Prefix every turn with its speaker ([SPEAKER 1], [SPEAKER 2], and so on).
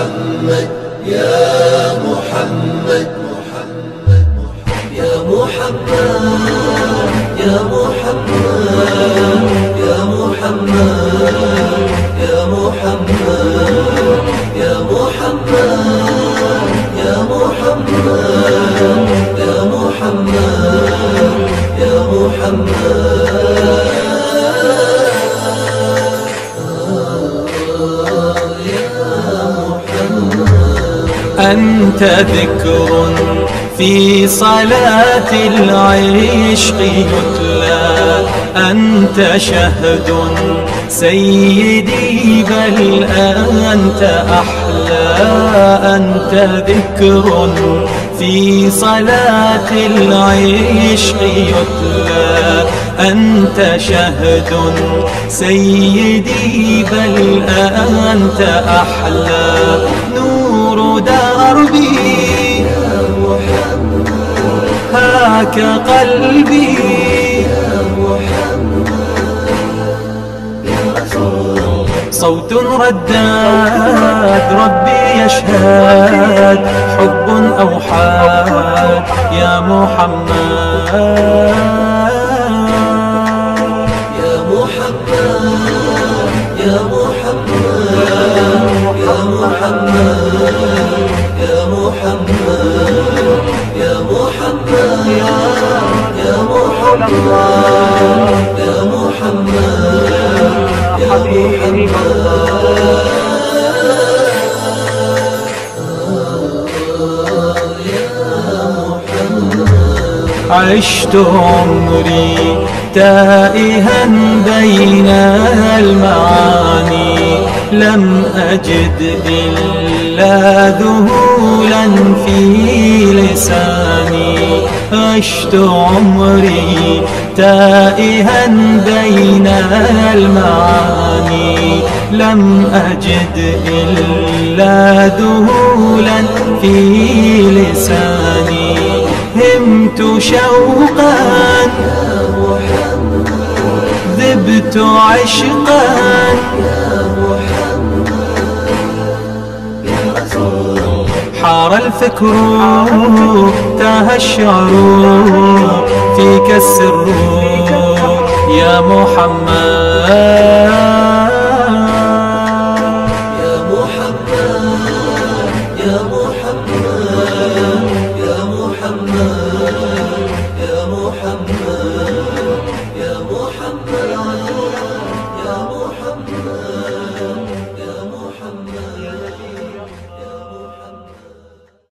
[SPEAKER 1] محمد يا محمد يا محمد يا محمد يا محمد يا محمد يا محمد يا محمد يا محمد يا محمد
[SPEAKER 2] أنت ذكر في صلاة العشق يتلى، أنت شهد سيدي بل أنت أحلى. أنت ذكر في صلاة العشق يتلى، أنت شهد سيدي بل أنت أحلى. نور دربي هاك قلبي صوت رداد ربي يشهد حب أوحاد يا محمد
[SPEAKER 1] يا محمد يا محمد يا محمد يا محمد يا محمد يا محمد يا محمد يا محمد
[SPEAKER 2] عشت عمري تائها بين المعاني، لم أجد إلا ذهولا في لساني. عشت عمري تائها بين المعاني، لم أجد إلا ذهولا في لساني. همت شوقا ذبت عشقا حار الفكر تاه الشعر فيك السر يا محمد